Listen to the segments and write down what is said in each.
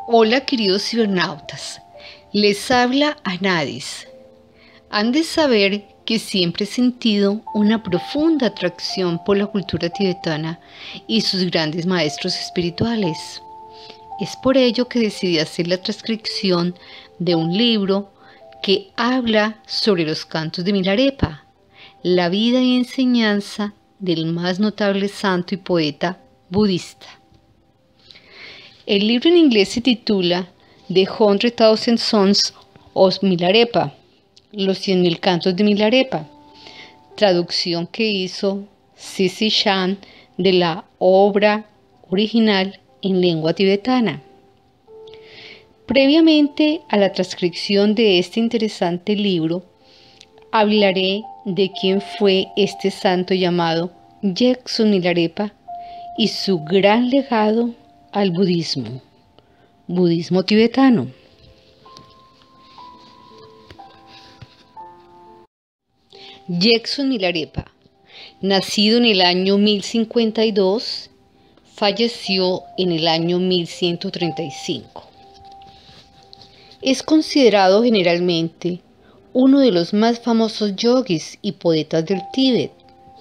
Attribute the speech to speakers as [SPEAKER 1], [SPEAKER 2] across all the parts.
[SPEAKER 1] Hola queridos cibernautas, les habla Anadis. Han de saber que siempre he sentido una profunda atracción por la cultura tibetana y sus grandes maestros espirituales. Es por ello que decidí hacer la transcripción de un libro que habla sobre los cantos de Milarepa, la vida y enseñanza del más notable santo y poeta budista. El libro en inglés se titula The 100,000 Songs of Milarepa, los 100,000 cantos de Milarepa, traducción que hizo Sisi Chan de la obra original en lengua tibetana. Previamente a la transcripción de este interesante libro, hablaré de quién fue este santo llamado Yeksun Milarepa y su gran legado al budismo tibetano. Yeksun Milarepa, nacido en el año 1052, falleció en el año 1135. Es considerado generalmente uno de los más famosos yogis y poetas del Tíbet.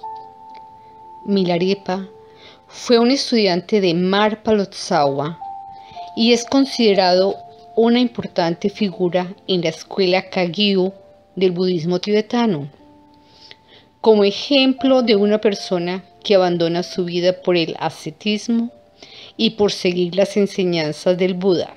[SPEAKER 1] Milarepa fue un estudiante de Marpa Lotsawa y es considerado una importante figura en la escuela Kagyu del budismo tibetano, como ejemplo de una persona que abandona su vida por el ascetismo y por seguir las enseñanzas del Buda.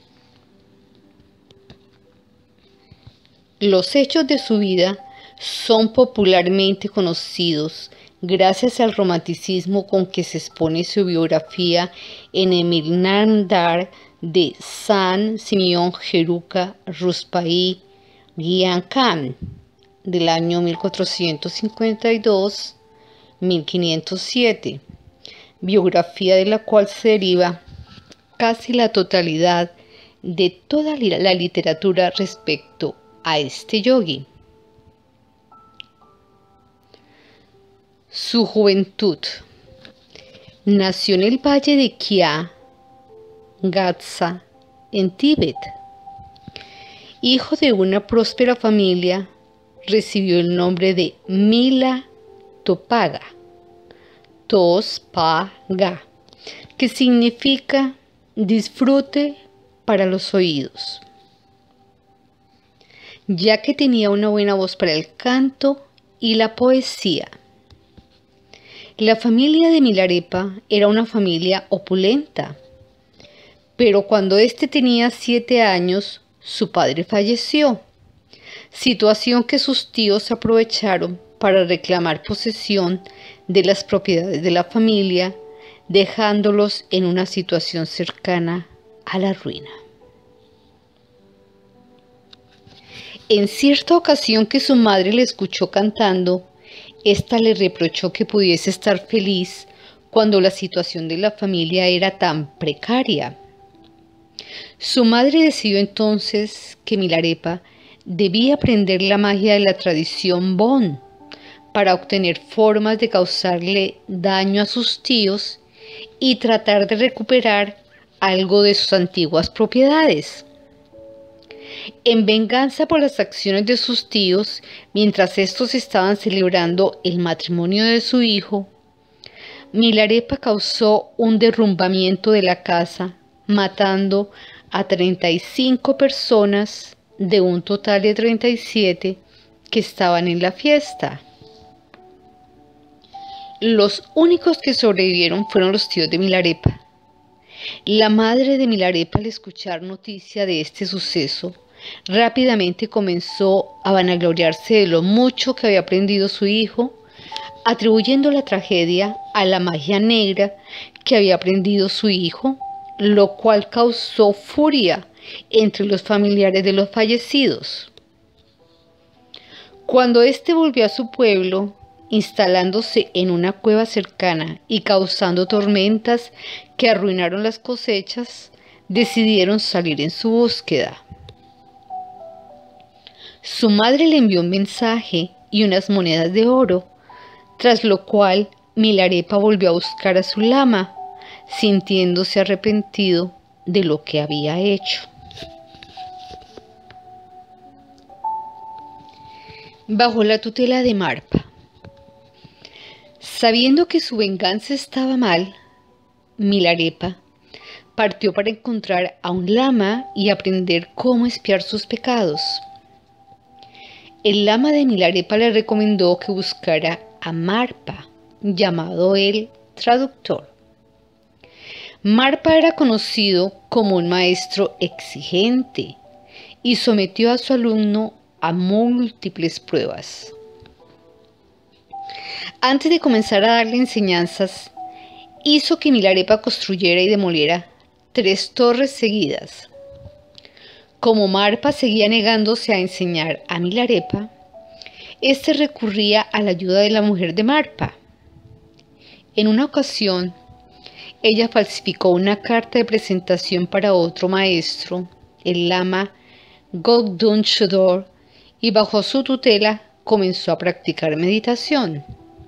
[SPEAKER 1] Los hechos de su vida son popularmente conocidos gracias al romanticismo con que se expone su biografía en el Milnamdar de San Simeón Geruka Ruspai Gyalkhan del año 1452-1507, biografía de la cual se deriva casi la totalidad de toda la literatura respecto a este yogi. Su juventud. Nació en el valle de Kya, Gatsa, en Tíbet. Hijo de una próspera familia, recibió el nombre de Mila Topaga, Tospaga, que significa disfrute para los oídos, ya que tenía una buena voz para el canto y la poesía. La familia de Milarepa era una familia opulenta, pero cuando éste tenía 7 años, su padre falleció, situación que sus tíos aprovecharon para reclamar posesión de las propiedades de la familia, dejándolos en una situación cercana a la ruina. En cierta ocasión que su madre le escuchó cantando, ésta le reprochó que pudiese estar feliz cuando la situación de la familia era tan precaria. Su madre decidió entonces que Milarepa debía aprender la magia de la tradición Bon para obtener formas de causarle daño a sus tíos y tratar de recuperar algo de sus antiguas propiedades. En venganza por las acciones de sus tíos, mientras estos estaban celebrando el matrimonio de su hijo, Milarepa causó un derrumbamiento de la casa, matando a 35 personas de un total de 37 que estaban en la fiesta. Los únicos que sobrevivieron fueron los tíos de Milarepa. La madre de Milarepa, al escuchar noticia de este suceso, rápidamente comenzó a vanagloriarse de lo mucho que había aprendido su hijo, atribuyendo la tragedia a la magia negra que había aprendido su hijo, lo cual causó furia entre los familiares de los fallecidos. Cuando éste volvió a su pueblo, instalándose en una cueva cercana y causando tormentas que arruinaron las cosechas, decidieron salir en su búsqueda. Su madre le envió un mensaje y unas monedas de oro, tras lo cual Milarepa volvió a buscar a su lama, sintiéndose arrepentido de lo que había hecho. Bajo la tutela de Marpa. Sabiendo que su venganza estaba mal, Milarepa partió para encontrar a un lama y aprender cómo expiar sus pecados. El lama de Milarepa le recomendó que buscara a Marpa, llamado el traductor. Marpa era conocido como un maestro exigente y sometió a su alumno a múltiples pruebas. Antes de comenzar a darle enseñanzas, hizo que Milarepa construyera y demoliera 3 torres seguidas. Como Marpa seguía negándose a enseñar a Milarepa, éste recurría a la ayuda de la mujer de Marpa. En una ocasión, ella falsificó una carta de presentación para otro maestro, el lama Gokdung Chodor, y bajo su tutela comenzó a practicar meditación.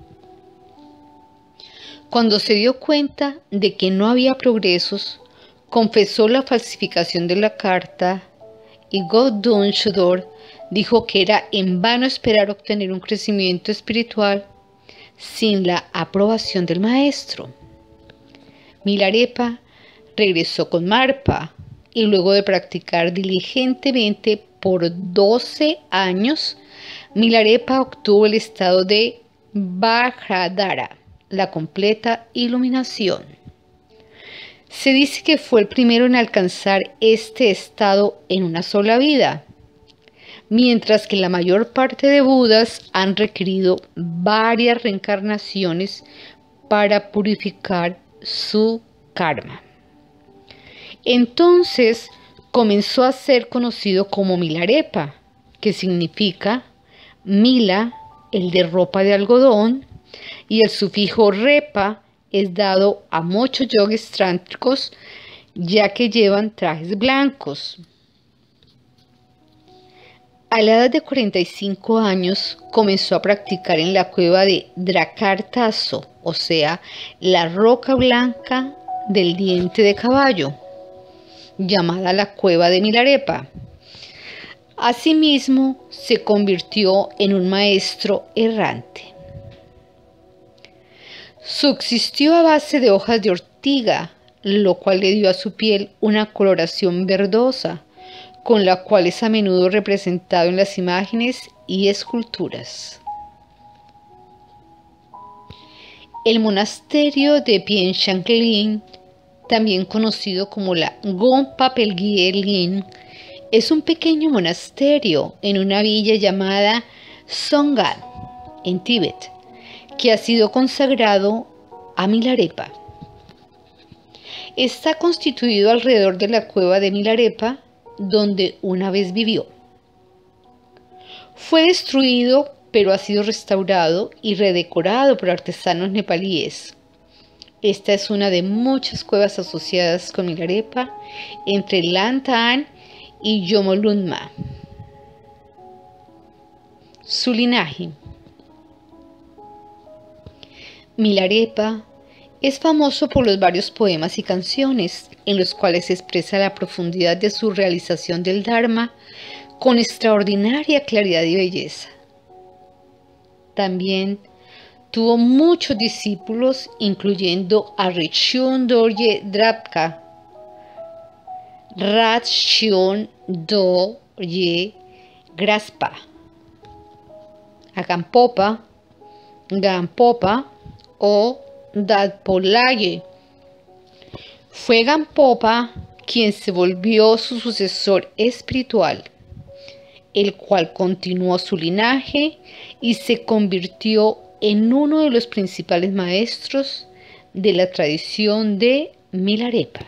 [SPEAKER 1] Cuando se dio cuenta de que no había progresos, confesó la falsificación de la carta y Gokdung Chodor dijo que era en vano esperar obtener un crecimiento espiritual sin la aprobación del maestro. Milarepa regresó con Marpa y luego de practicar diligentemente por 12 años, Milarepa obtuvo el estado de Vajradhara, la completa iluminación. Se dice que fue el primero en alcanzar este estado en una sola vida, mientras que la mayor parte de Budas han requerido varias reencarnaciones para purificar su karma. Entonces comenzó a ser conocido como Milarepa, que significa Mila, el de ropa de algodón, y el sufijo repa es dado a muchos yogis tántricos ya que llevan trajes blancos. A la edad de 45 años comenzó a practicar en la cueva de Drakartaso, o sea, la roca blanca del diente de caballo, llamada la cueva de Milarepa. Asimismo, se convirtió en un maestro errante. Subsistió a base de hojas de ortiga, lo cual le dio a su piel una coloración verdosa, con la cual es a menudo representado en las imágenes y esculturas. El monasterio de Pien Shanklin, también conocido como la Gompa Pelgye Lin, es un pequeño monasterio en una villa llamada Songam, en Tíbet, que ha sido consagrado a Milarepa. Está constituido alrededor de la cueva de Milarepa, donde una vez vivió. Fue destruido, pero ha sido restaurado y redecorado por artesanos nepalíes. Esta es una de muchas cuevas asociadas con Milarepa entre Lantaan y Yomolunma. Su linaje. Milarepa es famoso por los varios poemas y canciones en los cuales se expresa la profundidad de su realización del Dharma con extraordinaria claridad y belleza. También tuvo muchos discípulos, incluyendo a Ritshun Dorje Drapka, Ratshun Dorje Graspa, a Gampopa o Dadpolaye. Fue Gampopa quien se volvió su sucesor espiritual, el cual continuó su linaje y se convirtió en uno de los principales maestros de la tradición de Milarepa.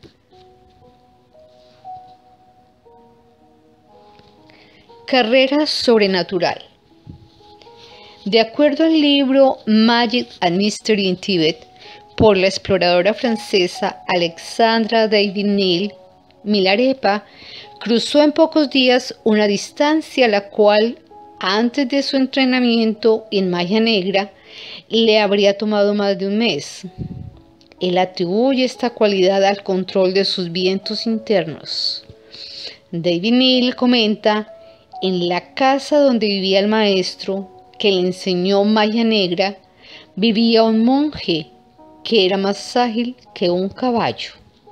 [SPEAKER 1] Carrera sobrenatural. De acuerdo al libro Magic and Mystery in Tibet, por la exploradora francesa Alexandra David-Néel, Milarepa cruzó en pocos días una distancia la cual, antes de su entrenamiento en magia negra, le habría tomado más de un mes. Él atribuye esta cualidad al control de sus vientos internos. David Neal comenta: en la casa donde vivía el maestro que le enseñó magia negra, vivía un monje que era más ágil que un caballo.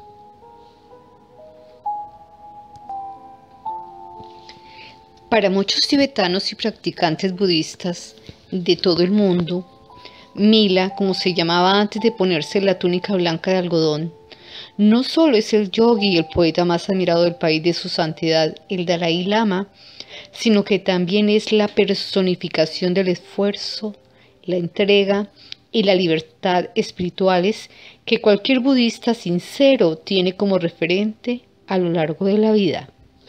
[SPEAKER 1] Para muchos tibetanos y practicantes budistas de todo el mundo, Mila, como se llamaba antes de ponerse la túnica blanca de algodón, no solo es el yogi y el poeta más admirado del país de su santidad, el Dalai Lama, sino que también es la personificación del esfuerzo, la entrega y la libertad espirituales que cualquier budista sincero tiene como referente a lo largo de la vida.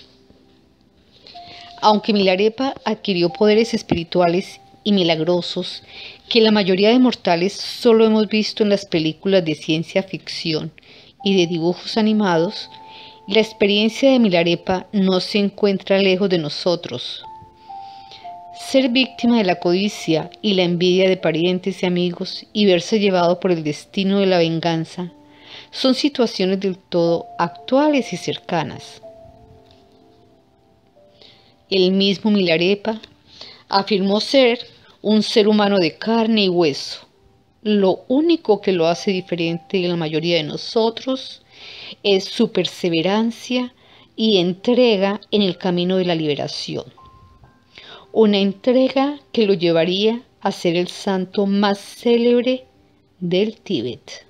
[SPEAKER 1] Aunque Milarepa adquirió poderes espirituales y milagrosos que la mayoría de mortales solo hemos visto en las películas de ciencia ficción y de dibujos animados, la experiencia de Milarepa no se encuentra lejos de nosotros. Ser víctima de la codicia y la envidia de parientes y amigos y verse llevado por el destino de la venganza son situaciones del todo actuales y cercanas. El mismo Milarepa afirmó ser un ser humano de carne y hueso. Lo único que lo hace diferente de la mayoría de nosotros es su perseverancia y entrega en el camino de la liberación. Una entrega que lo llevaría a ser el santo más célebre del Tíbet.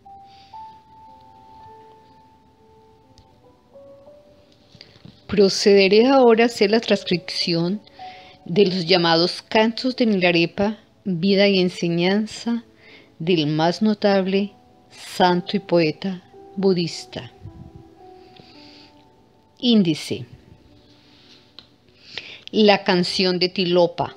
[SPEAKER 1] Procederé ahora a hacer la transcripción de los llamados cantos de Milarepa, vida y enseñanza del más notable santo y poeta budista. Índice: la canción de Tilopa.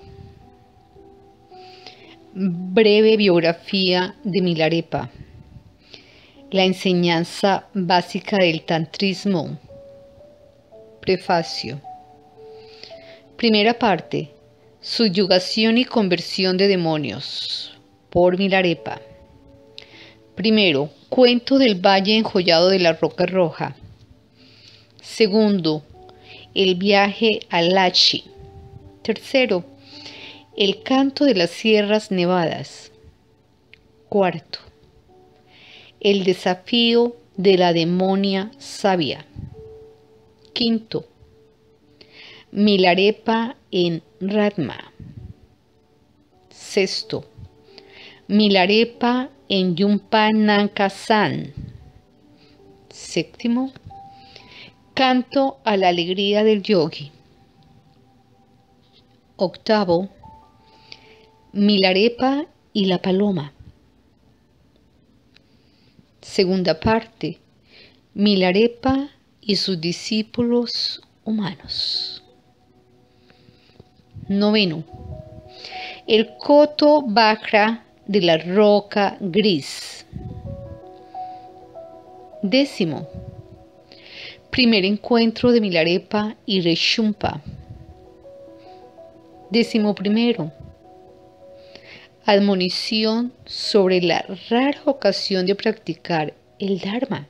[SPEAKER 1] Breve biografía de Milarepa. La enseñanza básica del tantrismo. Prefacio. Primera parte: subyugación y conversión de demonios, por Milarepa. Primero, cuento del valle enjollado de la Roca Roja. Segundo, el viaje a Lachi. Tercero, el canto de las Sierras Nevadas. Cuarto, el desafío de la demonia sabia. Quinto, Milarepa en Ratma. Sexto, Milarepa en Yumpa Nankasan. Séptimo, canto a la alegría del yogi. Octavo, Milarepa y la paloma. Segunda parte, Milarepa y sus discípulos humanos. Noveno, el Koto Vajra de la roca gris. Décimo, primer encuentro de Milarepa y Reshumpa. 11º, admonición sobre la rara ocasión de practicar el Dharma.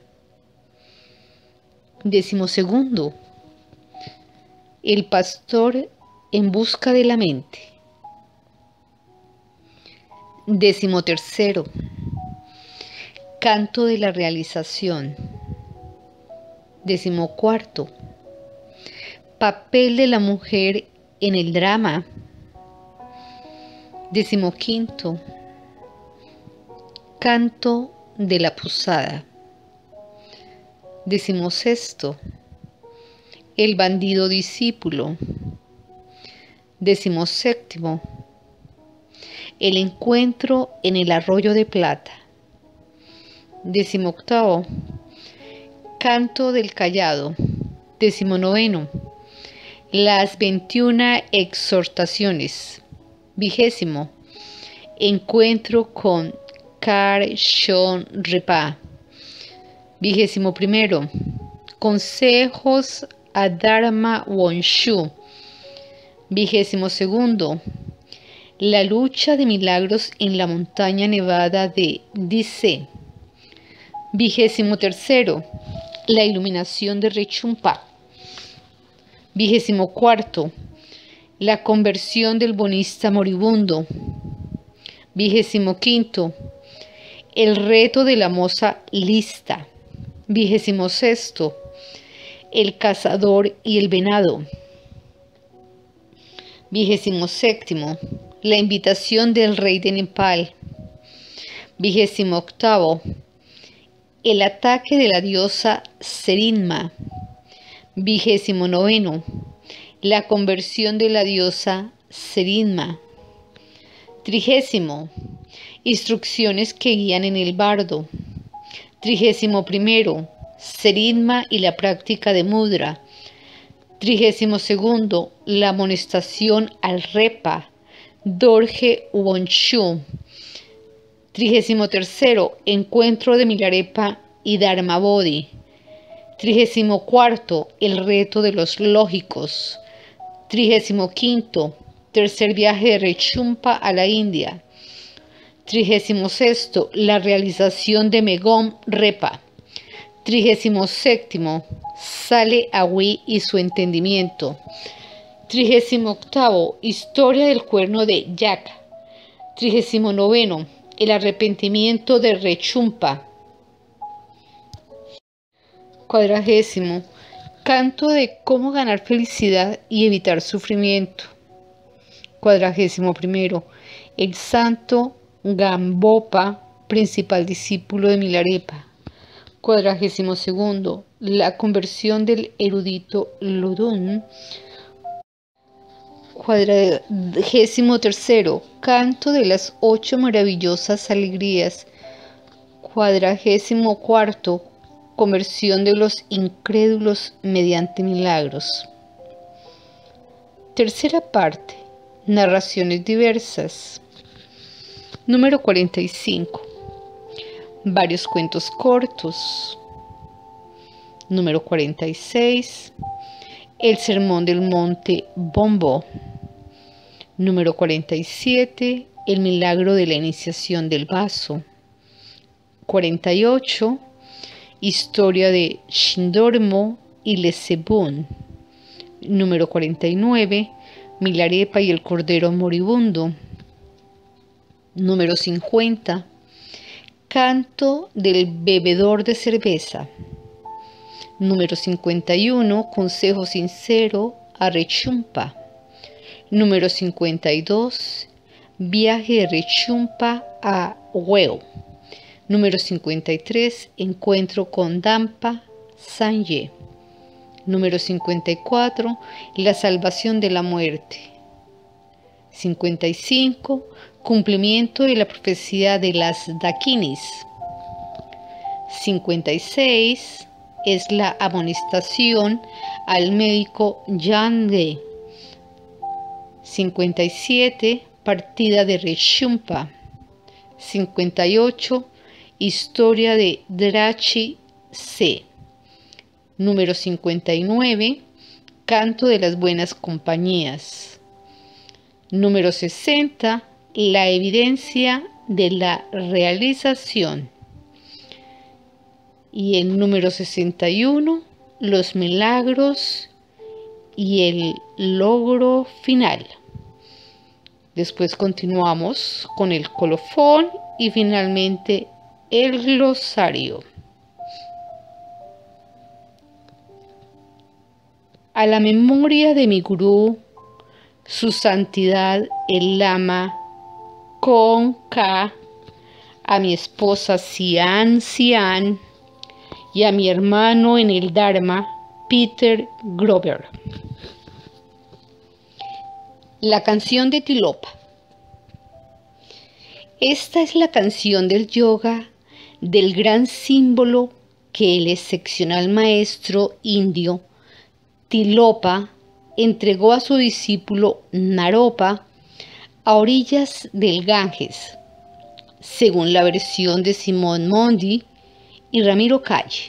[SPEAKER 1] 12º, el pastor en busca de la mente. 13º, canto de la realización. 14º, papel de la mujer en el drama. 15º, canto de la posada. 16º, el bandido discípulo. 17º, el encuentro en el arroyo de plata. 18º, canto del callado. 19º, las 21 exhortaciones. 20º, encuentro con Karshon Repa. 21º, consejos a Dharma Wonshu. 22º, la lucha de milagros en la montaña nevada de Dice. 23º, la iluminación de Rechumpa. 24º, la conversión del bonista moribundo. 25º, el reto de la moza lista. 26º, el cazador y el venado. 27º, la invitación del rey de Nepal. 28º, el ataque de la diosa Serinma. 29º, la conversión de la diosa Serinma. 30º, instrucciones que guían en el bardo. 31º, Serinma y la práctica de mudra. 32º, la amonestación al repa, Dorje Wonshu. 33º, encuentro de Milarepa y Dharma Bodhi. 34º, el reto de los lógicos. 35º, tercer viaje de Rechumpa a la India. 36º, la realización de Megom Repa. 37º, Sale Awi y su entendimiento. 38º, historia del cuerno de Yak. 39º, el arrepentimiento de Rechumpa. 40º, canto de cómo ganar felicidad y evitar sufrimiento. 41º, el santo Gambopa, principal discípulo de Milarepa. 42º, la conversión del erudito Lodun. 43º, canto de las 8 maravillosas alegrías. 44º, conversión de los incrédulos mediante milagros. Tercera parte, narraciones diversas. Número 45. Varios cuentos cortos. Número 46. El sermón del monte Bombo. Número 47. El milagro de la iniciación del vaso. 48. Historia de Shindormo y Lesebun. Número 49. Milarepa y el cordero moribundo. Número 50. Canto del bebedor de cerveza. Número 51. Consejo sincero a Rechumpa. Número 52. Viaje de Rechumpa a Weo. Número 53. Encuentro con Dampa Sanje. Número 54. La salvación de la muerte. 55. Cumplimiento de la profecía de las Dakinis. 56. Es la amonestación al médico Yangde. 57. Partida de Rechumpa. 58. Historia de Drachi C. Número 59. Canto de las buenas compañías. Número 60. La evidencia de la realización. Y el número 61. Los milagros y el logro final. Después continuamos con el colofón y finalmente el glosario. A la memoria de mi gurú, su santidad el Lama Khonka, a mi esposa Sian y a mi hermano en el Dharma, Peter Grover. La canción de Tilopa. Esta es la canción del yoga del gran símbolo que el excepcional maestro indio Tilopa entregó a su discípulo Naropa a orillas del Ganges, según la versión de Simón Mondi y Ramiro Calle.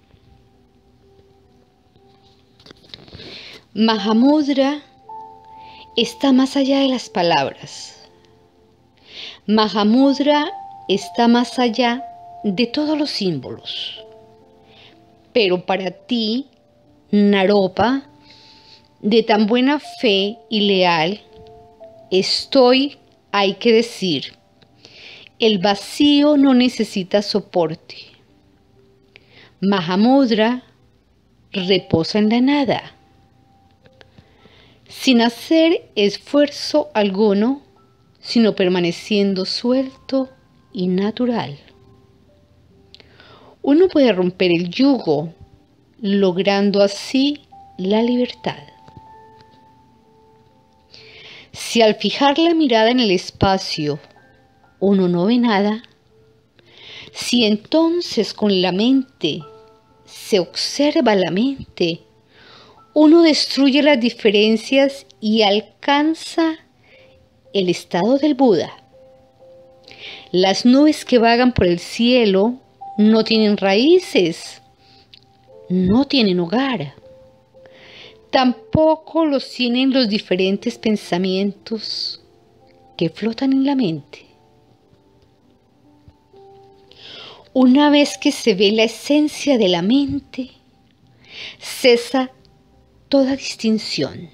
[SPEAKER 1] Mahamudra está más allá de las palabras. Mahamudra está más allá de todos los símbolos. Pero para ti, Naropa, de tan buena fe y leal, estoy, hay que decir, el vacío no necesita soporte. Mahamudra reposa en la nada, sin hacer esfuerzo alguno, sino permaneciendo suelto y natural. Uno puede romper el yugo, logrando así la libertad. Si al fijar la mirada en el espacio uno no ve nada, si entonces con la mente se observa la mente, uno destruye las diferencias y alcanza el estado del Buda. Las nubes que vagan por el cielo no tienen raíces, no tienen hogar. Tampoco los tienen los diferentes pensamientos que flotan en la mente. Una vez que se ve la esencia de la mente, cesa toda distinción.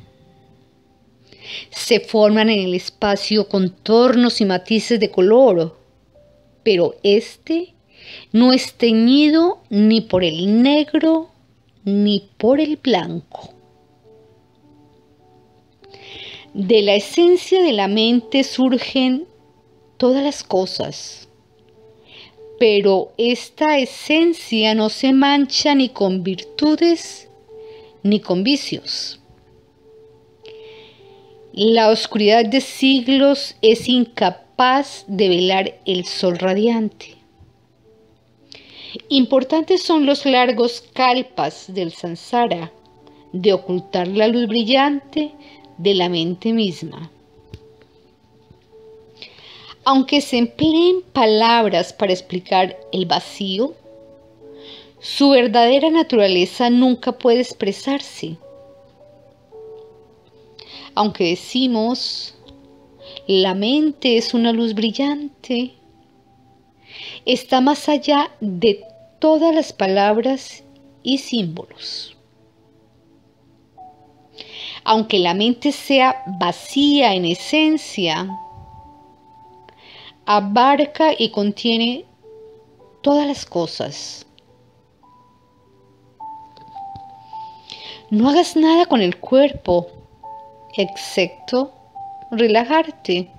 [SPEAKER 1] Se forman en el espacio contornos y matices de color, pero este no es teñido ni por el negro ni por el blanco. De la esencia de la mente surgen todas las cosas, pero esta esencia no se mancha ni con virtudes ni con vicios. La oscuridad de siglos es incapaz de velar el sol radiante. Importantes son los largos kalpas del samsara, de ocultar la luz brillante de la mente misma. Aunque se empleen palabras para explicar el vacío, su verdadera naturaleza nunca puede expresarse. Aunque decimos, la mente es una luz brillante, está más allá de todas las palabras y símbolos. Aunque la mente sea vacía en esencia, abarca y contiene todas las cosas. No hagas nada con el cuerpo, excepto relajarte.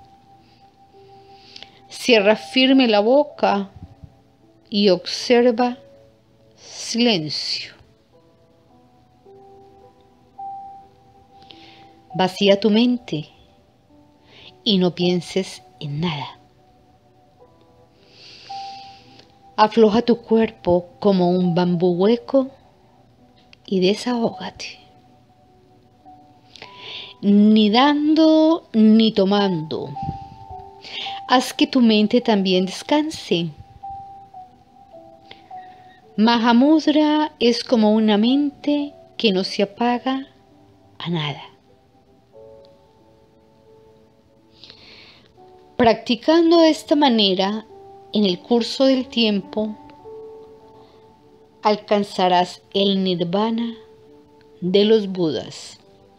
[SPEAKER 1] Cierra firme la boca y observa silencio. Vacía tu mente y no pienses en nada. Afloja tu cuerpo como un bambú hueco y desahógate. Ni dando ni tomando. Haz que tu mente también descanse. Mahamudra es como una mente que no se apaga a nada. Practicando de esta manera, en el curso del tiempo, alcanzarás el nirvana de los Budas.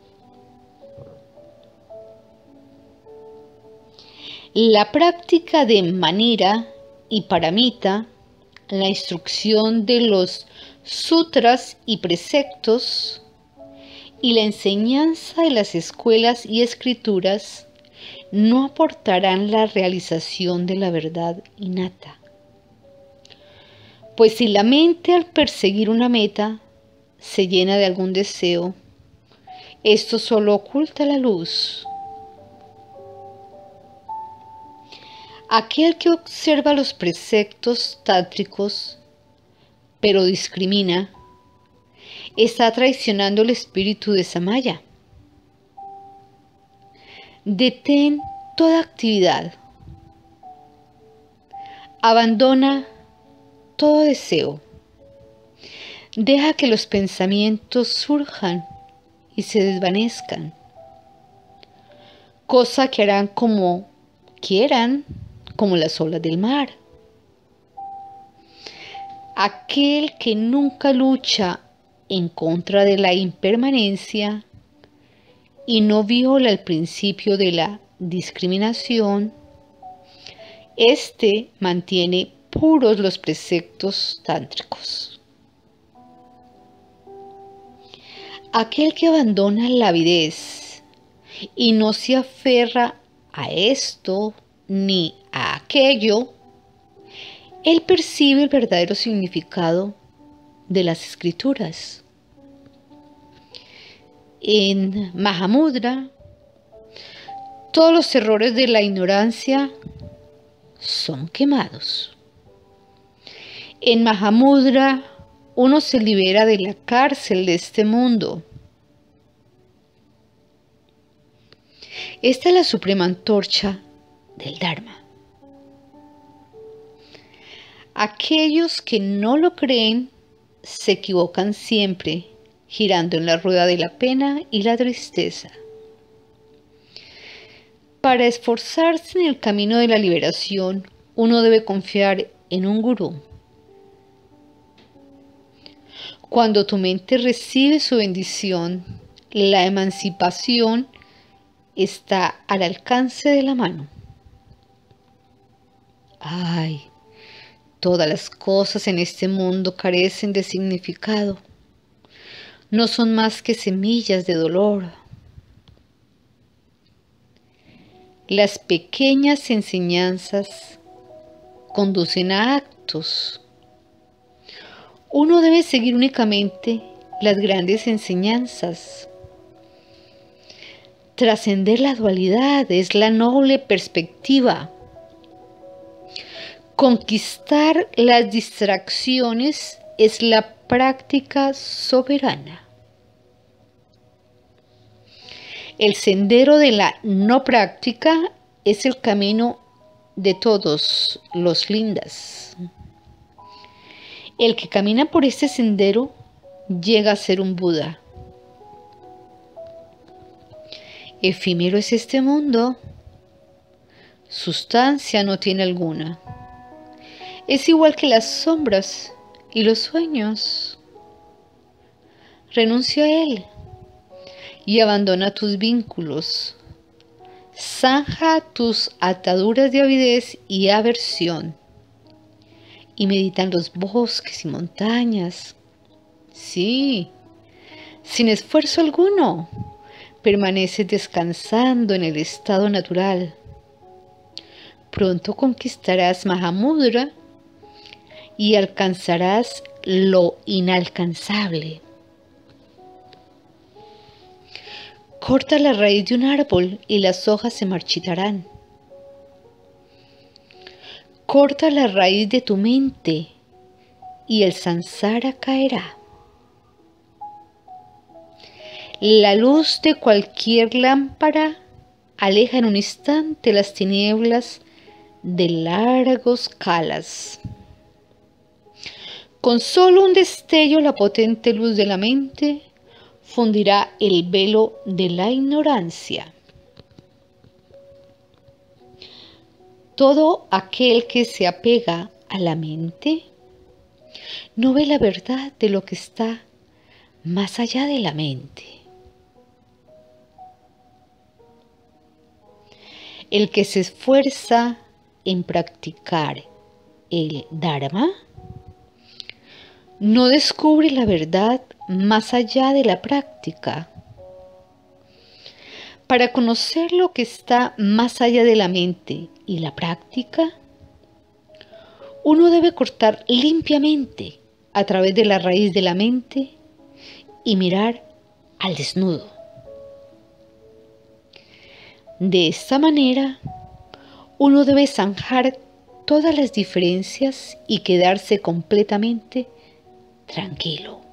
[SPEAKER 1] La práctica de Manira y Paramita, la instrucción de los sutras y preceptos, y la enseñanza de las escuelas y escrituras no aportarán la realización de la verdad innata. Pues si la mente al perseguir una meta se llena de algún deseo, esto solo oculta la luz. Aquel que observa los preceptos tátricos, pero discrimina, está traicionando el espíritu de Samaya. Detén toda actividad. Abandona todo deseo. Deja que los pensamientos surjan y se desvanezcan, cosa que harán como quieran, como las olas del mar. aquel que nunca lucha en contra de la impermanencia y no viola el principio de la discriminación, este mantiene puros los preceptos tántricos. Aquel que abandona la avidez y no se aferra a esto ni a aquello, él percibe el verdadero significado de las escrituras. En Mahamudra, todos los errores de la ignorancia son quemados. En Mahamudra, uno se libera de la cárcel de este mundo. Esta es la suprema antorcha del Dharma. Aquellos que no lo creen se equivocan siempre, girando en la rueda de la pena y la tristeza. Para esforzarse en el camino de la liberación, uno debe confiar en un gurú. Cuando tu mente recibe su bendición, la emancipación está al alcance de la mano. Ay, todas las cosas en este mundo carecen de significado. No son más que semillas de dolor. Las pequeñas enseñanzas conducen a actos. Uno debe seguir únicamente las grandes enseñanzas. Trascender la dualidad es la noble perspectiva. Conquistar las distracciones es la práctica soberana. El sendero de la no práctica es el camino de todos los lindas. El que camina por este sendero llega a ser un Buda. Efímero es este mundo. Sustancia no tiene alguna. Es igual que las sombras y los sueños. Renuncia a él y abandona tus vínculos. Zanja tus ataduras de avidez y aversión. Y medita en los bosques y montañas. Sí, sin esfuerzo alguno, permaneces descansando en el estado natural. Pronto conquistarás Mahamudra y alcanzarás lo inalcanzable. Corta la raíz de un árbol y las hojas se marchitarán. Corta la raíz de tu mente y el samsara caerá. La luz de cualquier lámpara aleja en un instante las tinieblas de largos kalas. Con solo un destello la potente luz de la mente fundirá el velo de la ignorancia. Todo aquel que se apega a la mente no ve la verdad de lo que está más allá de la mente. El que se esfuerza en practicar el Dharma no descubre la verdad más allá de la práctica. Para conocer lo que está más allá de la mente y la práctica, uno debe cortar limpiamente a través de la raíz de la mente y mirar al desnudo. De esta manera, uno debe zanjar todas las diferencias y quedarse completamente tranquilo.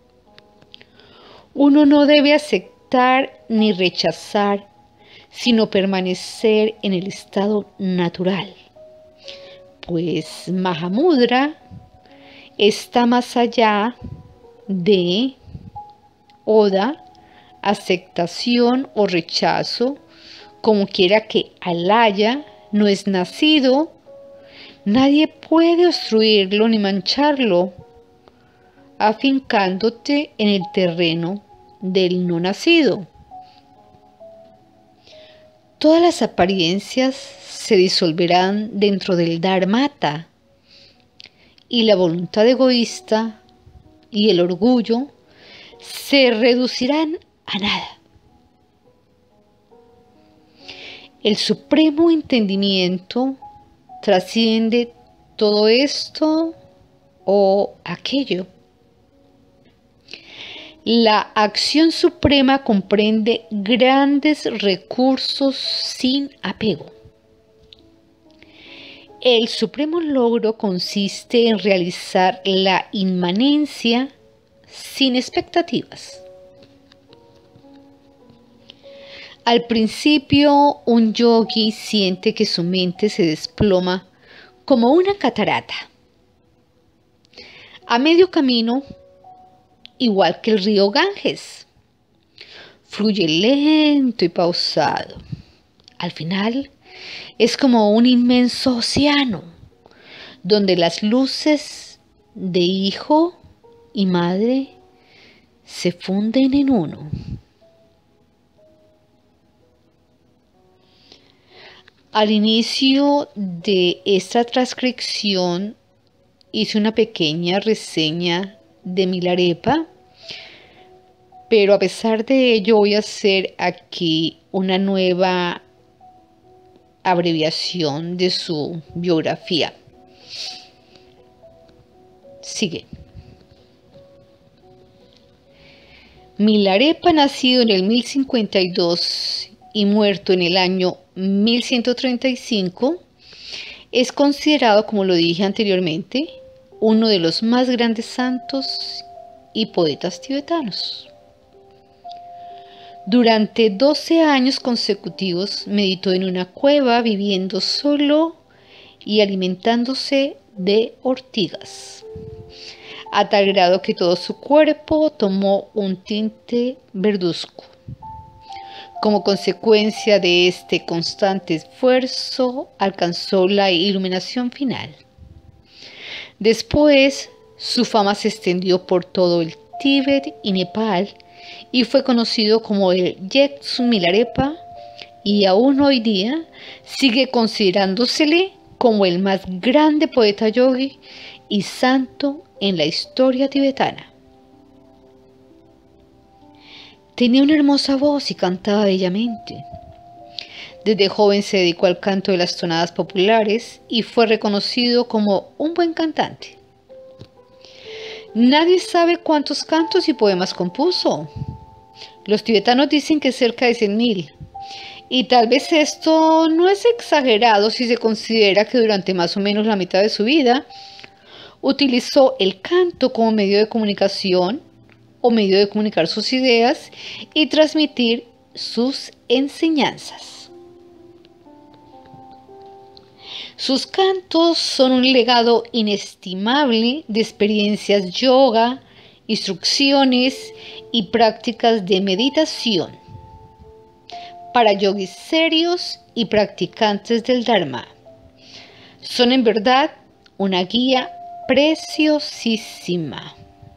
[SPEAKER 1] Uno no debe aceptar ni rechazar, sino permanecer en el estado natural, pues Mahamudra está más allá de oda, aceptación o rechazo, como quiera que Alaya no es nacido, Nadie puede obstruirlo ni mancharlo, afincándote en el terreno del no nacido. Todas las apariencias se disolverán dentro del dharmata y la voluntad egoísta y el orgullo se reducirán a nada. El supremo entendimiento trasciende todo esto o aquello. La acción suprema comprende grandes recursos sin apego. El supremo logro consiste en realizar la inmanencia sin expectativas. Al principio, un yogi siente que su mente se desploma como una catarata. A medio camino, igual que el río Ganges, fluye lento y pausado. Al final, es como un inmenso océano, donde las luces de hijo y madre se funden en uno. Al inicio de esta transcripción hice una pequeña reseña de Milarepa, pero a pesar de ello voy a hacer aquí una nueva abreviación de su biografía. Sigue. Milarepa, nacido en el 1052 y muerto en el año 1135, es considerado, como lo dije anteriormente, uno de los más grandes santos y poetas tibetanos. Durante 12 años consecutivos meditó en una cueva, viviendo solo y alimentándose de ortigas, a tal grado que todo su cuerpo tomó un tinte verduzco. Como consecuencia de este constante esfuerzo, alcanzó la iluminación final. Después, su fama se extendió por todo el Tíbet y Nepal y fue conocido como el Yetsu Milarepa, y aún hoy día sigue considerándosele como el más grande poeta yogi y santo en la historia tibetana. Tenía una hermosa voz y cantaba bellamente. Desde joven se dedicó al canto de las tonadas populares y fue reconocido como un buen cantante. Nadie sabe cuántos cantos y poemas compuso. Los tibetanos dicen que cerca de 100.000. Y tal vez esto no es exagerado si se considera que durante más o menos la mitad de su vida utilizó el canto como medio de comunicación o medio de comunicar sus ideas y transmitir sus enseñanzas. Sus cantos son un legado inestimable de experiencias yoga, instrucciones y prácticas de meditación para yogis serios y practicantes del Dharma. Son en verdad una guía preciosísima.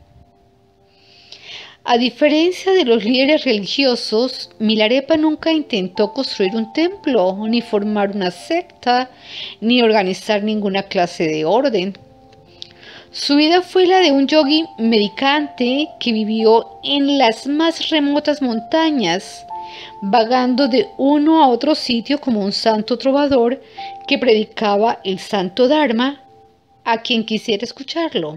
[SPEAKER 1] A diferencia de los líderes religiosos, Milarepa nunca intentó construir un templo, ni formar una secta, ni organizar ninguna clase de orden. Su vida fue la de un yogi meditante que vivió en las más remotas montañas, vagando de uno a otro sitio como un santo trovador que predicaba el santo Dharma a quien quisiera escucharlo.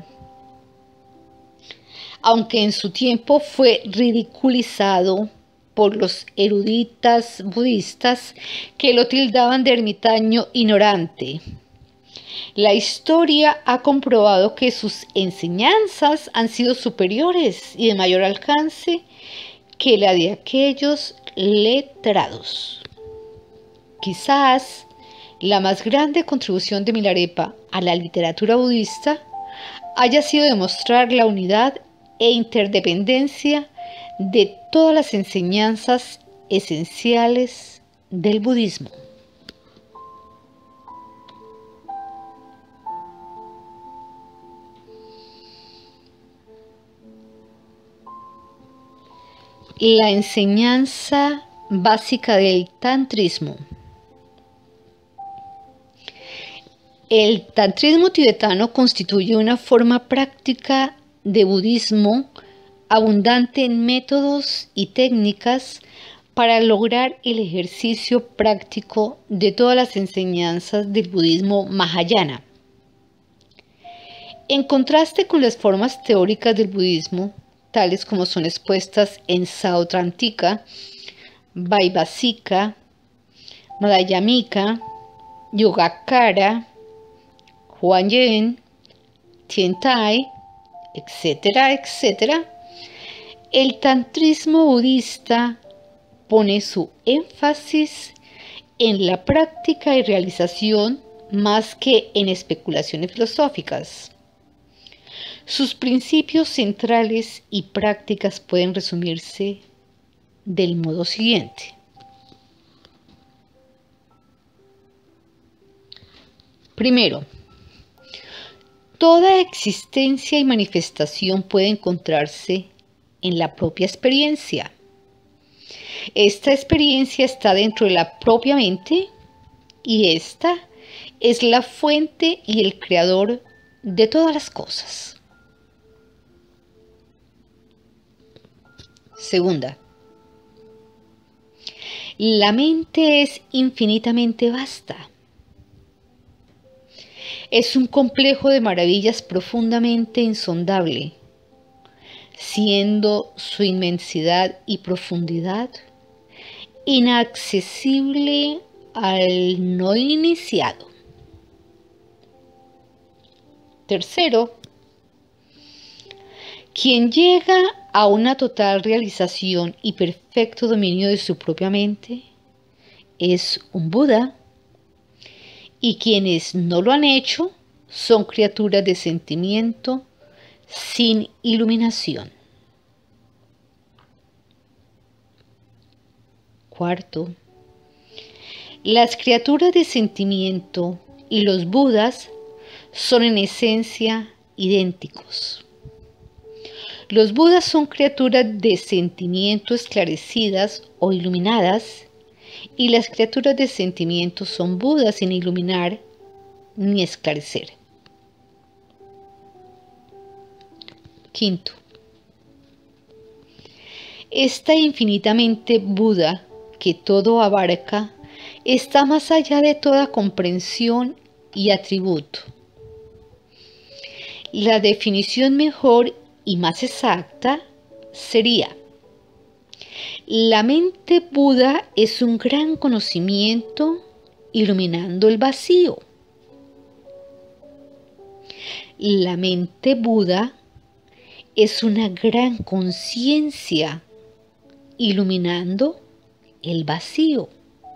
[SPEAKER 1] Aunque en su tiempo fue ridiculizado por los eruditas budistas que lo tildaban de ermitaño ignorante, la historia ha comprobado que sus enseñanzas han sido superiores y de mayor alcance que la de aquellos letrados. Quizás la más grande contribución de Milarepa a la literatura budista haya sido demostrar la unidad e interdependencia de todas las enseñanzas esenciales del budismo. La enseñanza básica del tantrismo. El tantrismo tibetano constituye una forma práctica de budismo abundante en métodos y técnicas para lograr el ejercicio práctico de todas las enseñanzas del budismo Mahayana. En contraste con las formas teóricas del budismo, tales como son expuestas en Sautrantika, Vaibhasika, Madhyamika, Yogacara, Huayen, Tiantai, etcétera, etcétera, el tantrismo budista pone su énfasis en la práctica y realización más que en especulaciones filosóficas. Sus principios centrales y prácticas pueden resumirse del modo siguiente. Primero, toda existencia y manifestación puede encontrarse en la propia experiencia. Esta experiencia está dentro de la propia mente y esta es la fuente y el creador de todas las cosas. Segunda, la mente es infinitamente vasta. Es un complejo de maravillas profundamente insondable, siendo su inmensidad y profundidad inaccesible al no iniciado. Tercero, quien llega a una total realización y perfecto dominio de su propia mente es un Buda, y quienes no lo han hecho son criaturas de sentimiento sin iluminación. Cuarto, las criaturas de sentimiento y los Budas son en esencia idénticos. Los Budas son criaturas de sentimiento esclarecidas o iluminadas, y las criaturas de sentimiento son Budas sin iluminar ni esclarecer. Quinto, esta infinitamente Buda que todo abarca está más allá de toda comprensión y atributo. La definición mejor y más exacta sería: la mente Buda es un gran conocimiento iluminando el vacío. La mente Buda es una gran conciencia iluminando el vacío.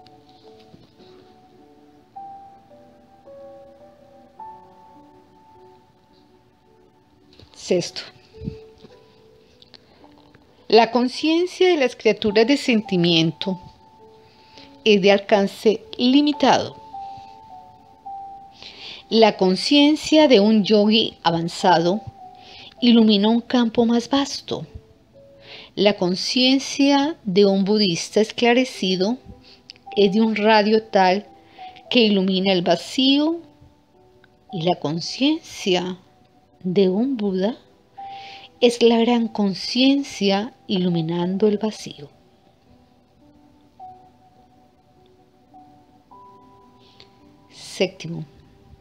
[SPEAKER 1] Sexto, la conciencia de las criaturas de sentimiento es de alcance limitado. La conciencia de un yogi avanzado ilumina un campo más vasto. La conciencia de un budista esclarecido es de un radio tal que ilumina el vacío, y la conciencia de un Buda es la gran conciencia iluminando el vacío. Séptimo,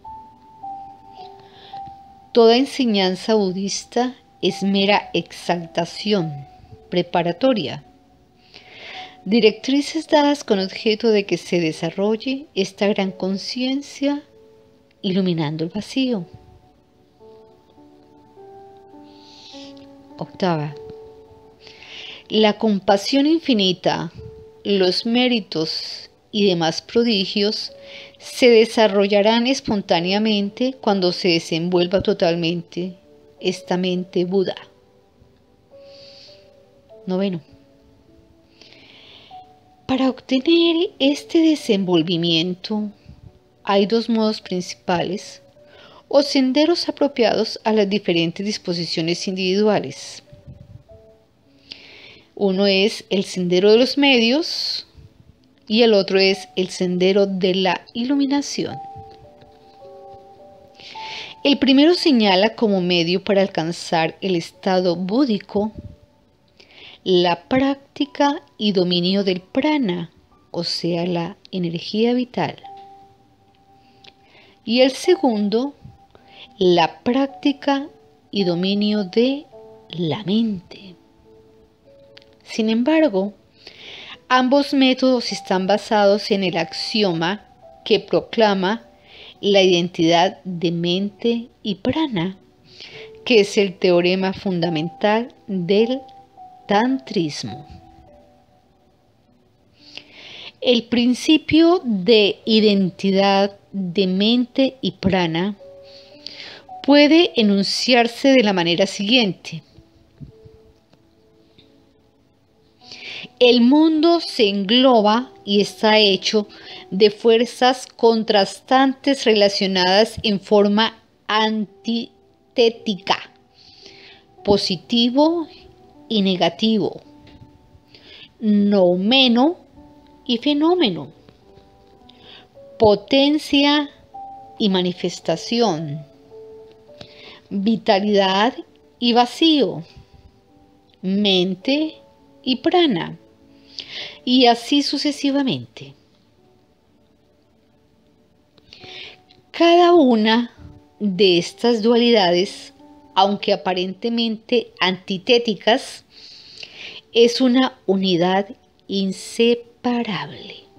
[SPEAKER 1] toda enseñanza budista es mera exaltación preparatoria, directrices dadas con objeto de que se desarrolle esta gran conciencia iluminando el vacío. Octava, la compasión infinita, los méritos y demás prodigios se desarrollarán espontáneamente cuando se desenvuelva totalmente esta mente Buda. Noveno, para obtener este desenvolvimiento hay dos modos principales o senderos apropiados a las diferentes disposiciones individuales. Uno es el sendero de los medios y el otro es el sendero de la iluminación. El primero señala como medio para alcanzar el estado búdico la práctica y dominio del prana, o sea, la energía vital. Y el segundo, la práctica y dominio de la mente. Sin embargo, ambos métodos están basados en el axioma que proclama la identidad de mente y prana, que es el teorema fundamental del tantrismo. El principio de identidad de mente y prana puede enunciarse de la manera siguiente. El mundo se engloba y está hecho de fuerzas contrastantes relacionadas en forma antitética, positivo y negativo, noumeno y fenómeno, potencia y manifestación, vitalidad y vacío, mente y prana, y así sucesivamente. Cada una de estas dualidades, aunque aparentemente antitéticas, es una unidad inseparable.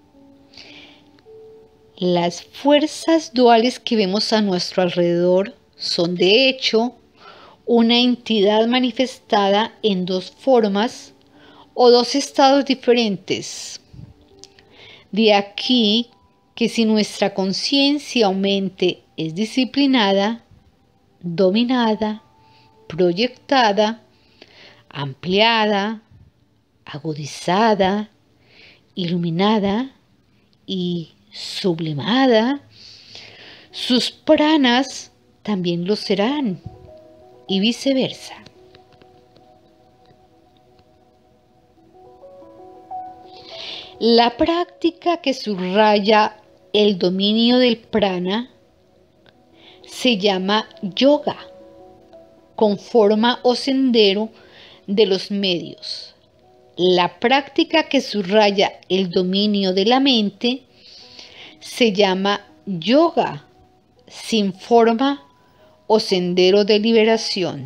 [SPEAKER 1] Las fuerzas duales que vemos a nuestro alrededor son, de hecho, una entidad manifestada en dos formas o dos estados diferentes. De aquí que si nuestra conciencia o mente es disciplinada, dominada, proyectada, ampliada, agudizada, iluminada y sublimada, sus pranas también lo serán y viceversa. La práctica que subraya el dominio del prana se llama yoga, con forma o sendero de los medios. La práctica que subraya el dominio de la mente se llama yoga, sin forma o sendero de liberación.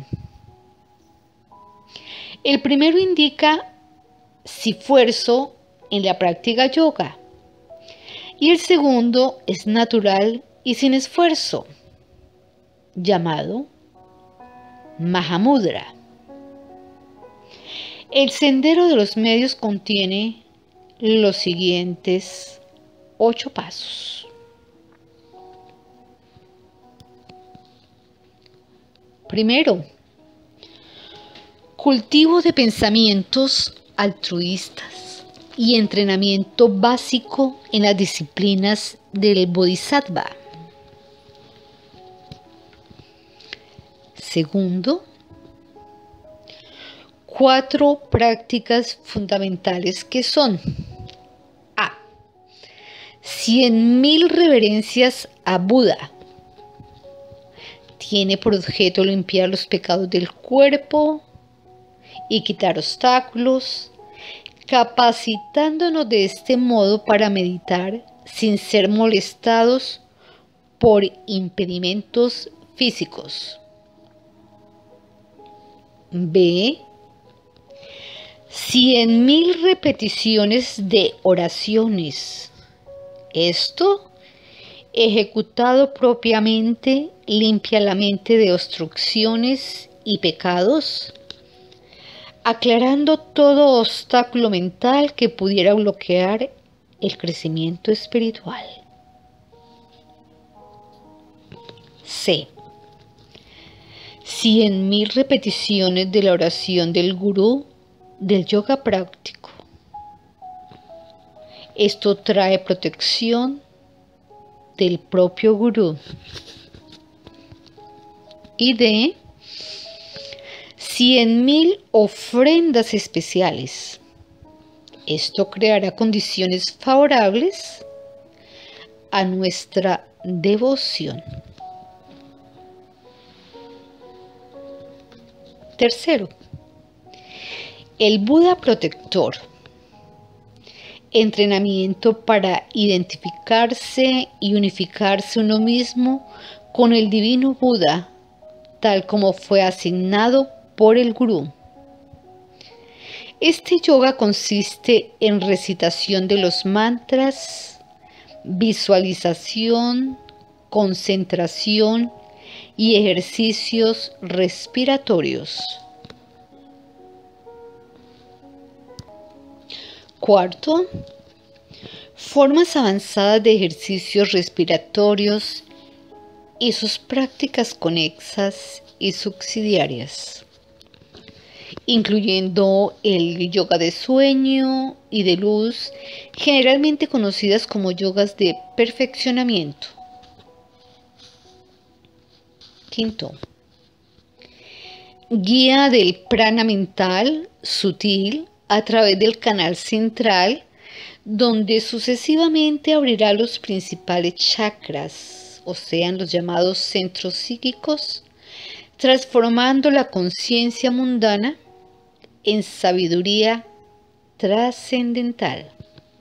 [SPEAKER 1] El primero indica esfuerzo en la práctica yoga y el segundo es natural y sin esfuerzo, llamado Mahamudra. El sendero de los medios contiene los siguientes 8 pasos. Primero, cultivo de pensamientos altruistas y entrenamiento básico en las disciplinas del Bodhisattva. Segundo, 4 prácticas fundamentales que son: A. 100.000 reverencias a Buda. Tiene por objeto limpiar los pecados del cuerpo y quitar obstáculos, capacitándonos de este modo para meditar sin ser molestados por impedimentos físicos. B. 100.000 repeticiones de oraciones. Esto, ejecutado propiamente, limpia la mente de obstrucciones y pecados, aclarando todo obstáculo mental que pudiera bloquear el crecimiento espiritual. C. 100.000 repeticiones de la oración del gurú del yoga práctico. Esto trae protección del propio gurú. Y D. 100.000 ofrendas especiales. Esto creará condiciones favorables a nuestra devoción. Tercero, el Buda protector. Entrenamiento para identificarse y unificarse uno mismo con el divino Buda, tal como fue asignado por el gurú. Este yoga consiste en recitación de los mantras, visualización, concentración y ejercicios respiratorios. Cuarto, formas avanzadas de ejercicios respiratorios y sus prácticas conexas y subsidiarias, incluyendo el yoga de sueño y de luz, generalmente conocidas como yogas de perfeccionamiento. Quinto, guía del prana mental sutil a través del canal central, donde sucesivamente abrirá los principales chakras, o sean los llamados centros psíquicos, transformando la conciencia mundana en sabiduría trascendental.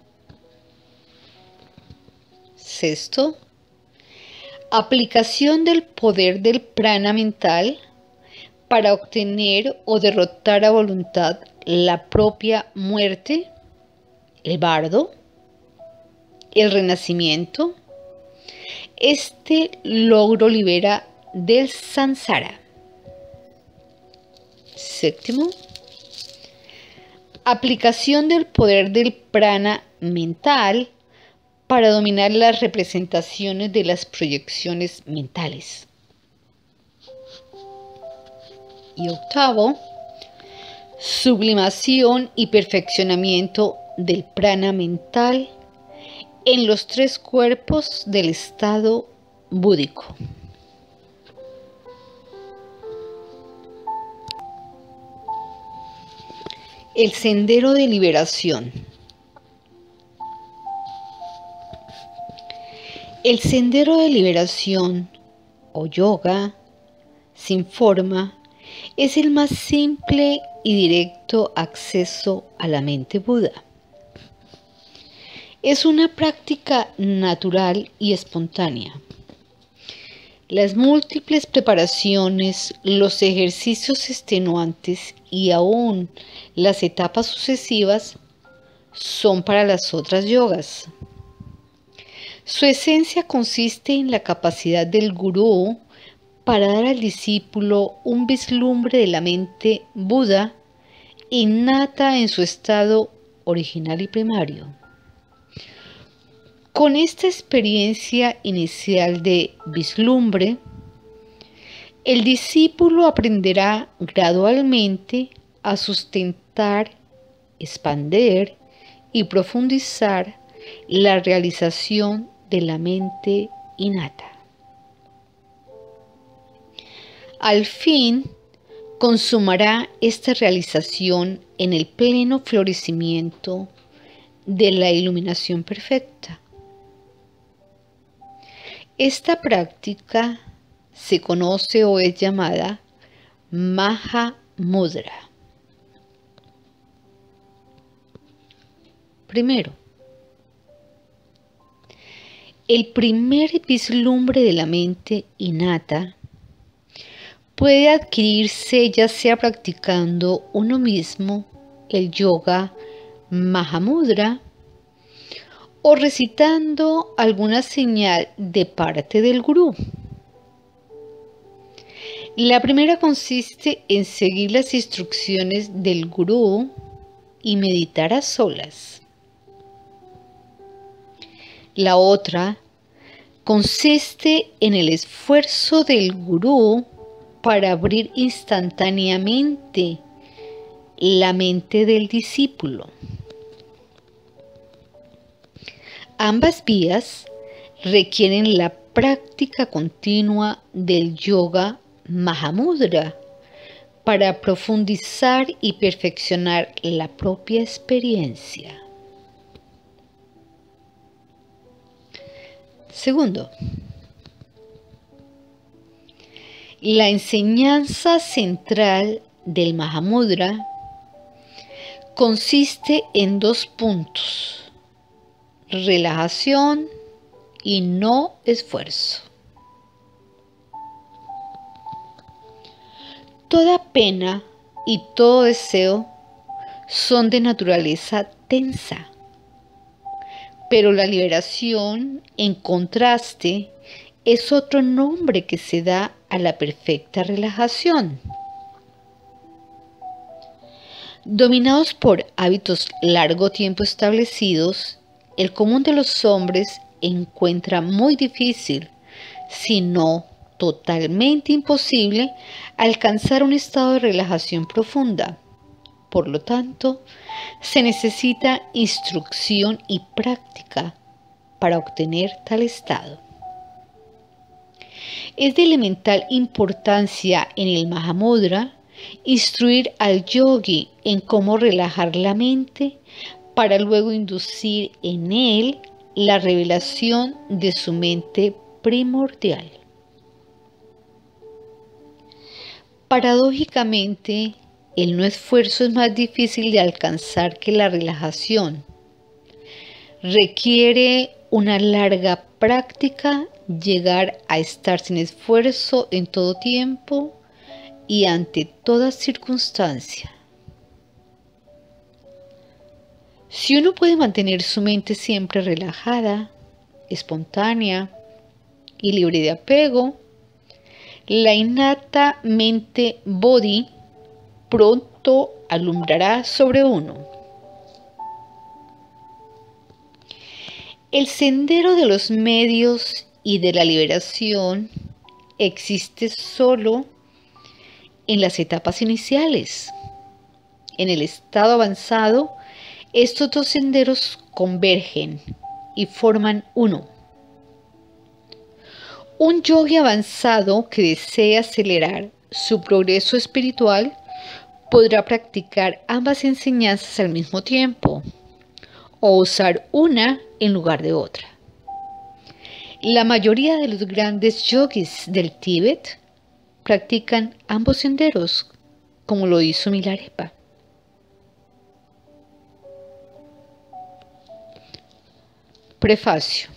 [SPEAKER 1] Sexto, aplicación del poder del prana mental para obtener o derrotar a voluntad la propia muerte, el bardo, el renacimiento. Este logro libera del samsara. Séptimo, aplicación del poder del prana mental para dominar las representaciones de las proyecciones mentales. Y octavo, sublimación y perfeccionamiento del prana mental en los 3 cuerpos del estado búdico. El sendero de liberación. El sendero de liberación o yoga sin forma es el más simple y directo acceso a la mente Buda. Es una práctica natural y espontánea. Las múltiples preparaciones, los ejercicios extenuantes y aún las etapas sucesivas son para las otras yogas. Su esencia consiste en la capacidad del gurú para dar al discípulo un vislumbre de la mente Buda innata en su estado original y primario. Con esta experiencia inicial de vislumbre, el discípulo aprenderá gradualmente a sustentar, expander y profundizar la realización de la mente innata. Al fin, consumará esta realización en el pleno florecimiento de la iluminación perfecta. Esta práctica se conoce o es llamada Maha Mudra. Primero, el primer vislumbre de la mente innata puede adquirirse ya sea practicando uno mismo el yoga Mahamudra o recitando alguna señal de parte del gurú. La primera consiste en seguir las instrucciones del gurú y meditar a solas. La otra consiste en el esfuerzo del gurú para abrir instantáneamente la mente del discípulo. Ambas vías requieren la práctica continua del yoga Mahamudra para profundizar y perfeccionar la propia experiencia. Segundo, la enseñanza central del Mahamudra consiste en 2 puntos: relajación y no esfuerzo. Toda pena y todo deseo son de naturaleza tensa, pero la liberación, en contraste, es otro nombre que se da a la perfecta relajación. Dominados por hábitos largo tiempo establecidos, el común de los hombres encuentra muy difícil, si no totalmente imposible, alcanzar un estado de relajación profunda. Por lo tanto, se necesita instrucción y práctica para obtener tal estado. Es de elemental importancia en el Mahamudra instruir al yogi en cómo relajar la mente para luego inducir en él la revelación de su mente primordial. Paradójicamente, el no esfuerzo es más difícil de alcanzar que la relajación. Requiere una larga práctica llegar a estar sin esfuerzo en todo tiempo y ante toda circunstancia. Si uno puede mantener su mente siempre relajada, espontánea y libre de apego, la innata mente bodhi pronto alumbrará sobre uno. El sendero de los medios y de la liberación existe solo en las etapas iniciales. En el estado avanzado, estos 2 senderos convergen y forman uno. Un yogi avanzado que desea acelerar su progreso espiritual podrá practicar ambas enseñanzas al mismo tiempo o usar una en lugar de otra. La mayoría de los grandes yogis del Tíbet practican ambos senderos, como lo hizo Milarepa. Prefacio.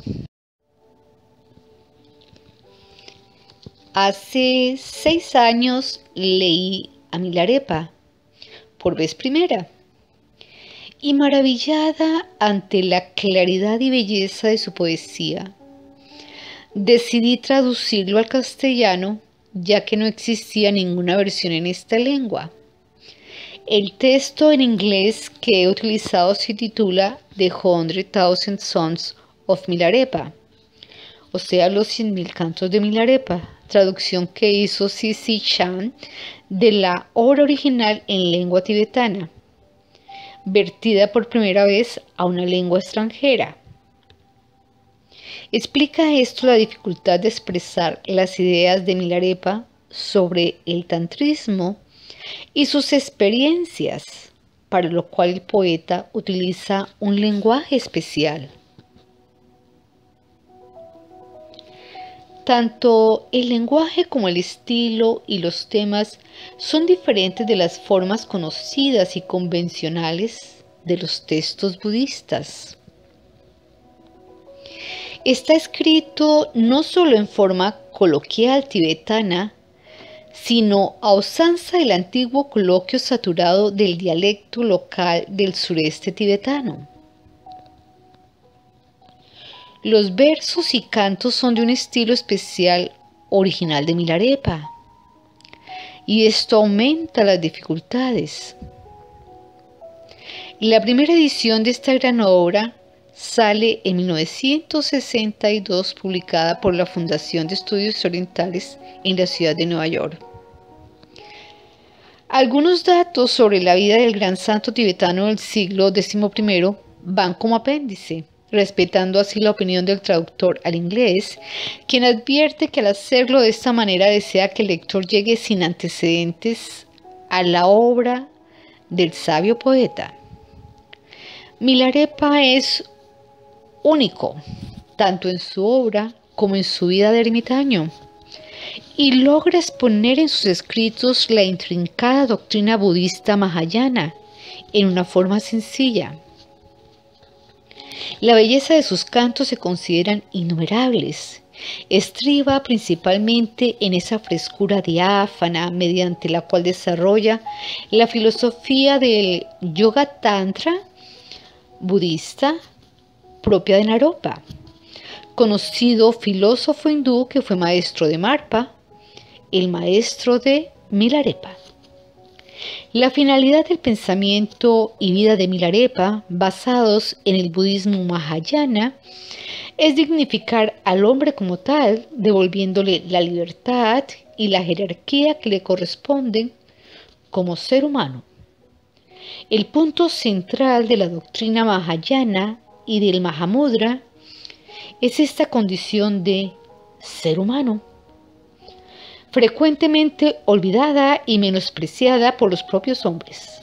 [SPEAKER 1] Hace 6 años leí a Milarepa por vez primera y, maravillada ante la claridad y belleza de su poesía, decidí traducirlo al castellano, ya que no existía ninguna versión en esta lengua. El texto en inglés que he utilizado se titula The 100,000 Songs of Milarepa, o sea, los 100,000 cantos de Milarepa, traducción que hizo C.C. Chan de la obra original en lengua tibetana, vertida por primera vez a una lengua extranjera. Explica esto la dificultad de expresar las ideas de Milarepa sobre el tantrismo y sus experiencias, para lo cual el poeta utiliza un lenguaje especial. Tanto el lenguaje como el estilo y los temas son diferentes de las formas conocidas y convencionales de los textos budistas. Está escrito no solo en forma coloquial tibetana, sino a usanza del antiguo coloquio saturado del dialecto local del sureste tibetano. Los versos y cantos son de un estilo especial original de Milarepa, y esto aumenta las dificultades. La primera edición de esta gran obra sale en 1962, publicada por la Fundación de Estudios Orientales en la ciudad de Nueva York. Algunos datos sobre la vida del gran santo tibetano del siglo XI van como apéndice, respetando así la opinión del traductor al inglés, quien advierte que al hacerlo de esta manera desea que el lector llegue sin antecedentes a la obra del sabio poeta. Milarepa es único, tanto en su obra como en su vida de ermitaño, y logra exponer en sus escritos la intrincada doctrina budista mahayana en una forma sencilla. La belleza de sus cantos se consideran innumerables. Estriba principalmente en esa frescura diáfana mediante la cual desarrolla la filosofía del yoga tantra budista propia de Naropa, conocido filósofo hindú que fue maestro de Marpa, el maestro de Milarepa. La finalidad del pensamiento y vida de Milarepa, basados en el budismo mahayana, es dignificar al hombre como tal, devolviéndole la libertad y la jerarquía que le corresponden como ser humano. El punto central de la doctrina mahayana y del Mahamudra es esta condición de ser humano, frecuentemente olvidada y menospreciada por los propios hombres.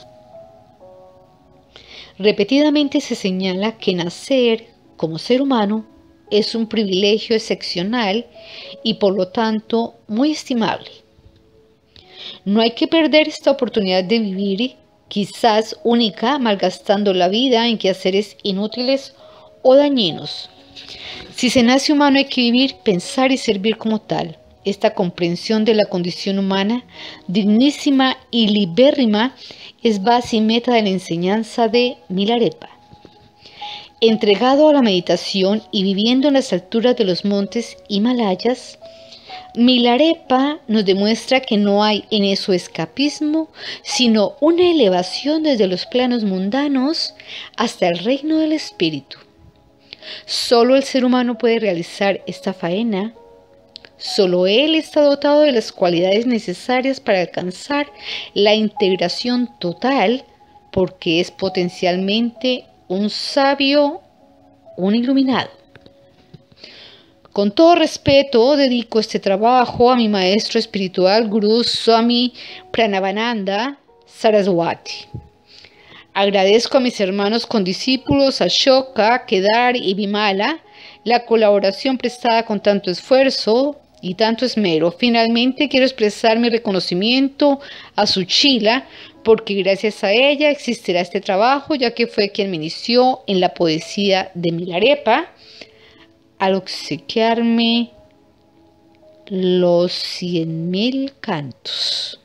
[SPEAKER 1] Repetidamente se señala que nacer como ser humano es un privilegio excepcional y por lo tanto muy estimable. No hay que perder esta oportunidad de vivir, quizás única, malgastando la vida en quehaceres inútiles o dañinos. Si se nace humano hay que vivir, pensar y servir como tal. Esta comprensión de la condición humana, dignísima y libérrima, es base y meta de la enseñanza de Milarepa. Entregado a la meditación y viviendo en las alturas de los montes Himalayas, Milarepa nos demuestra que no hay en eso escapismo, sino una elevación desde los planos mundanos hasta el reino del espíritu. Solo el ser humano puede realizar esta faena. Solo él está dotado de las cualidades necesarias para alcanzar la integración total, porque es potencialmente un sabio, un iluminado. Con todo respeto, dedico este trabajo a mi maestro espiritual, Guru Swami Pranavananda Saraswati. Agradezco a mis hermanos condiscípulos Ashoka, Kedar y Bimala la colaboración prestada con tanto esfuerzo y tanto esmero. Finalmente quiero expresar mi reconocimiento a Suchila, porque gracias a ella existirá este trabajo, ya que fue quien me inició en la poesía de Milarepa, al obsequiarme los 100.000 cantos.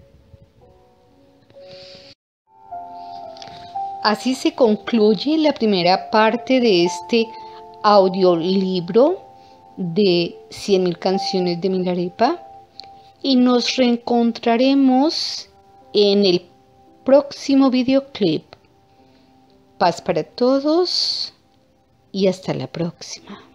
[SPEAKER 1] Así se concluye la primera parte de este audiolibro de 100.000 canciones de Milarepa, y nos reencontraremos en el próximo videoclip. Paz para todos y hasta la próxima.